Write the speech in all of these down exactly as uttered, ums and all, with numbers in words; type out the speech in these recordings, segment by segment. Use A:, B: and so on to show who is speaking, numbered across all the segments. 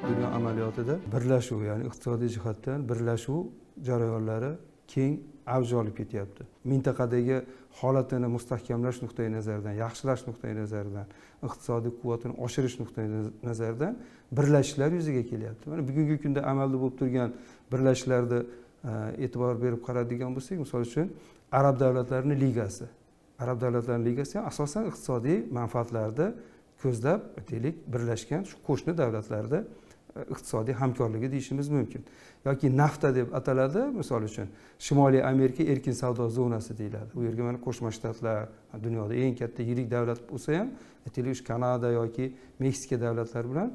A: Dunyo amaliyotida birlashuv, ya'ni iqtisodiy jihatdan birlashuv jarayonlari keng avj olib ketyapti. Mintaqadagi holatini mustahkamlash nuqtai nazaridan, yaxshilash nuqtai nazaridan, iqtisodiy quvvatini oshirish nuqtai nazaridan birlashishlar yuzaga kelyapti. Mana bugungi kunda amalda bo'lib turgan birlashishlarga e'tibor berib qaraydigan bo'lsak, misol uchun Arab davlatlarining ligasi. Arab davlatlarining ligasi ham asosan iqtisodiy manfaatlarni ko'zlab, aytaylik, birlashgan shu qo'shni davlatlarda iqtisodiy hamkorligi deyishimiz mumkin. Yoki NAFTA deb ataladi, misol uchun Shimoliy Amerika erkin savdo zonasi deyiladi. Bu yerga mana Qo'shma Shtatlar, dunyoda eng katta yirik davlat bo'lsa ham, aytaylik, Kanada yoki Meksika davlatlari bilan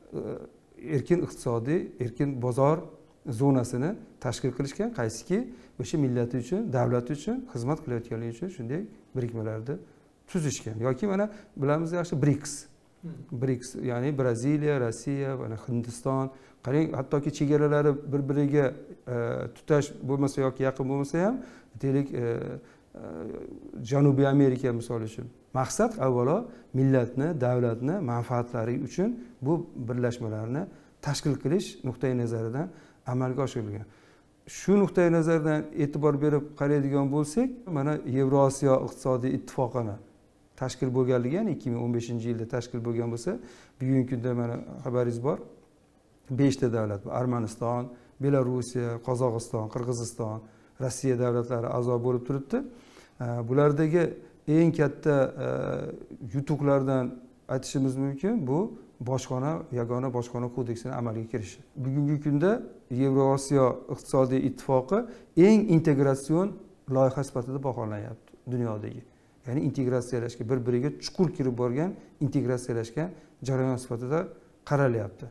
A: erkin iqtisodiy, erkin bozor zonasini tashkil qilishgan, qaysiki o'sha millati uchun, davlati uchun xizmat qilayotganligi uchun shunday birikmalarni tuzishgan. Yoki mana bilamiz yaxshi BRICS. BRICS, ya'ni Braziliya, Rossiya, mana Hindiston, qarang, hattoki chegaralari bir-biriga tutash bo'lmasa yoki yaqin bo'lmasa ham, aytaylik, Janubiy Amerika misol uchun. Maqsad avvalo millatni, davlatni manfaatlari uchun bu birlashmalarni tashkil qilish nuqtai nazaridan amalga oshirilgan. Shu nuqtai nazardan e'tibor berib qaraydigan bo'lsak, mana Yevrosiyo iqtisodiy ittifoqini tashkil bo'lganligi, ya'ni ikki ming o'n beshinchi yilda tashkil bo'lgan bo'lsa, bugungi kunda mana xabaringiz bor, beshta davlat, Armaniston, Belorussiya, Qozog'iston, Qirg'iziston, Rossiya davlatlari a'zo bo'lib turibdi. Bulardagi eng katta yutuqlardan aytishimiz mumkin, bu bojxona, yagona bojxona kodeksining amalga kirishi. Bugungi kunda Yevrosiyo iqtisodiy ittifoqi eng integratsion loyiha sifatida baholanyapti dunyodagi. Ya'ni integratsiyalashga, bir-biriga chuqur kirib borgan, integratsiyalashgan jarayon sifatida qaralyapti.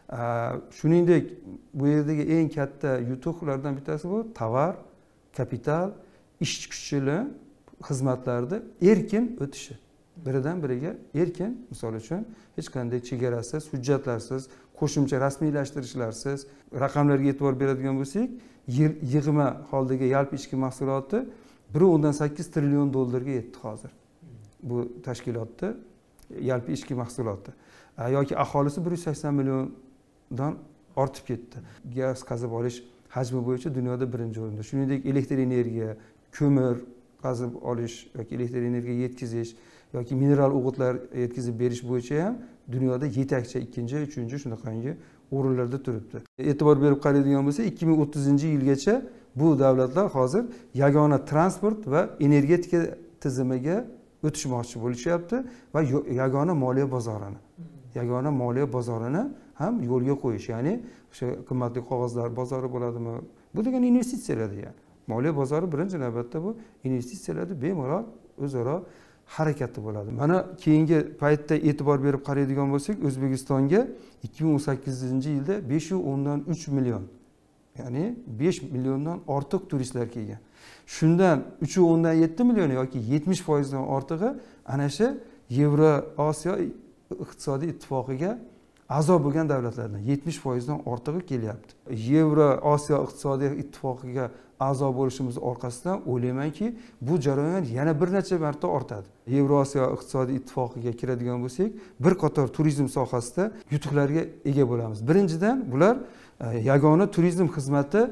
A: Shuningdek, bu yerdagi eng katta yutuqlardan bittasi bu tovar, kapital, ishchi kuchi, xizmatlarni erkin o'tishi. Biridan biriga erkin, misol uchun hech qanday chegarasiz, hujjatlarsiz, qo'shimcha rasmiylashtirishlarsiz, raqamlarga e'tibor beradigan bo'lsak, yig'ma holdagi yalpi ichki mahsuloti bir o'ndan sakkiz trillion dollarga yetdi hozir. Bu tashkilotda yalpi ichki mahsuloti. Yoki aholisi bir yuz sakson milliondan ortib ketdi. Gaz qazib olish hajmi bo'yicha dunyoda birinchi o'rinda. Shuningdek, elektr energiya, ko'mir qazib olish yoki elektr energiya yetkazish yoki mineral o'g'itlar yetkazib berish bo'yicha ham dunyoda yetakchi, ikkinchi, uchinchi shunaqangi o'rinlarda turibdi. E'tibor berib qaraydigan bo'lsa, ikki ming o'ttizinchi yilgacha bu davlatlar hozir yagona transport va energetika tizimiga o'tishmoqchi bo'lishyapti va yagona moliya bozorini, yagona moliya bozorini ham yo'lga qo'yish, ya'ni o'sha qimmatli qog'ozlar bozori bo'ladimi? Bu degan investitsiyalar degani. Moliya bozori birinchi navbatda bu investitsiyalarni bemalol o'zaro harakati bo'ladi. Mana keyingi paytda e'tibor berib qaraydigan bo'lsak, O'zbekistonga ikki ming o'n sakkizinchi yilda besh yuz o'ndan uch million, ya'ni besh milliondan ortiq turistlar kelgan. Shundan uch yuz o'ndan yetti million yoki yetmish foizdan ortig'i ana shu Yevrosiyo iqtisodiy ittifoqiga a'zo bo'lgan davlatlardan yetmish foizdan ortig'i kelyapti. Yevrosiyo iqtisodiy ittifoqiga a'zo bo'lishimiz orqasidan o'ylaymanki, bu jarayon yana bir necha marta ortadi. Yevrosiyo iqtisodiy ittifoqiga kiradigan bo'lsak, bir qator turizm sohasida yutuqlarga ega bo'lamiz. Birinchidan, bular yagona turizm xizmati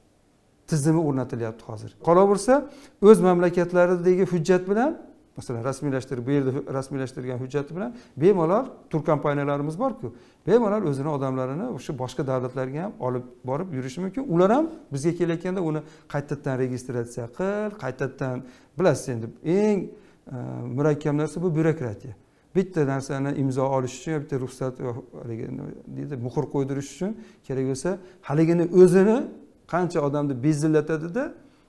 A: tizimi o'rnatilyapti hozir. Qolaversa, o'z mamlakatlaridagi hujjat bilan, masalan, rasmiylashtirib, bu yerda rasmiylashtirgan hujjati bilan bemalol tur kompaniyalarimiz bor-ku, bemalol o'zini odamlarini o'sha boshqa davlatlarga ham olib borib yurishi mumkin. Ular ham bizga kelayotganda uni qaytadan registratsiya qil, qaytadan, bilasiz endi, eng murakkab narsa bu byurokratiya. Bitta narsani imzo olish uchun, bitta ruxsat deydi, muhr qo'ydirish uchun kerak bo'lsa, haligini o'zini qancha odamni bezillatadi-da,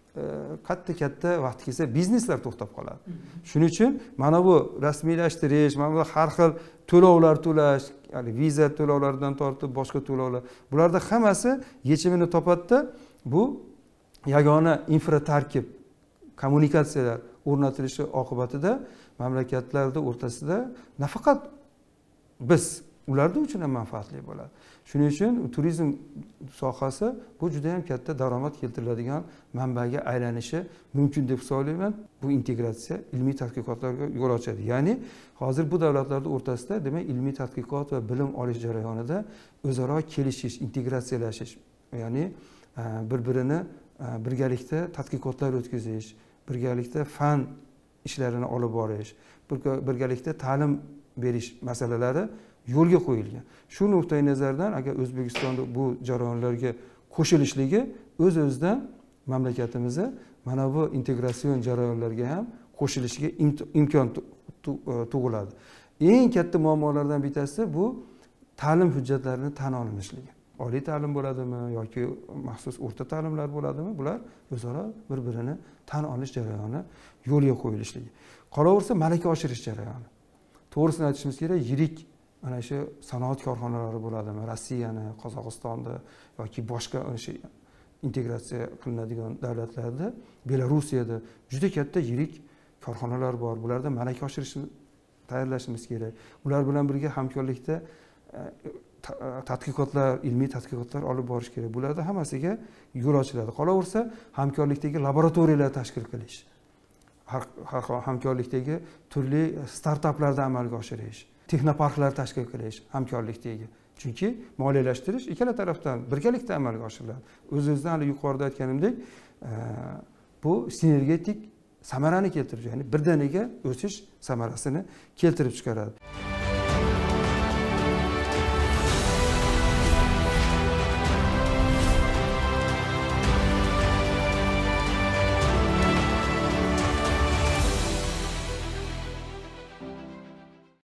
A: katta-katta vaqt kelsa bizneslar to'xtab qoladi. Shuning uchun mana bu rasmiylashtirish, mana bu har xil to'lovlar to'lash, ya'ni viza to'lovlaridan tortib boshqa to'lovlar, bularda hammasi yechimini topadi. Bu yagona infratarkib kommunikatsiyalar o'rnatilishi oqibatida mamlakatlar o'rtasida nafaqat biz ularda uchun ham manfaatli bo'ladi. Shuning uchun turizm sohasi bu juda ham katta daromad keltiriladigan manbaga aylanishi mumkin deb hisoblayman. Bu integratsiya ilmiy tadqiqotlarga yo'l ochadi. Ya'ni hozir bu davlatlar o'rtasida demak ilmiy tadqiqot va bilim olish jarayonida o'zaro kelishish, integratsiyalashish, ya'ni bir-birini birgalikda tadqiqotlar o'tkazish, birgalikda fan ishlarini olib borish, birgalikda ta'lim berish masalalari yo'lga qo'yilgan. Shu nuqtai nazardan agar O'zbekistonda bu jarayonlarga qo'shilishligi o'z-o'zidan mamlakatimizda mana bu integratsion jarayonlarga ham qo'shilishiga imkon tug'iladi. Eng katta muammolardan bittasi bu ta'lim hujjatlarini tan olinishligi. Oliy ta'lim bo'ladimi yoki maxsus o'rta ta'limlar bo'ladimi? Bular o'zaro bir-birini tan olish jarayoni yo'lga qo'yilishligi. Qolaversa malaka oshirish jarayoni. To'g'risini aytishimiz kerak, yirik mana shu sanoat korxonalari bo'ladimi? Rossiyani, Qozog'istonni yoki boshqa o'sha integratsiya qilinadigan davlatlarda, Belarusiyada juda katta yirik korxonalar bor. Bularda malaka oshirishni tayyorlashimiz kerak. Ular bilan birga hamkorlikda tadqiqotlar, ilmiy tadqiqotlar olib borish kerak. Bularda hammasiga yo'l ochiladi. Qolaversa, hamkorlikdagi laboratoriyalar tashkil qilish, hamkorlikdagi turli startaplarda amalga oshirish, texnoparklar tashkil qilish hamkorlikdagi. Chunki moliyalashtirish ikkala tarafdan birgalikda amalga oshiriladi. O'z-o'zidan hali yuqorida aytganimdek, bu sinergetik samarani keltirib, ya'ni birdaniga o'sish samarasini keltirib chiqaradi.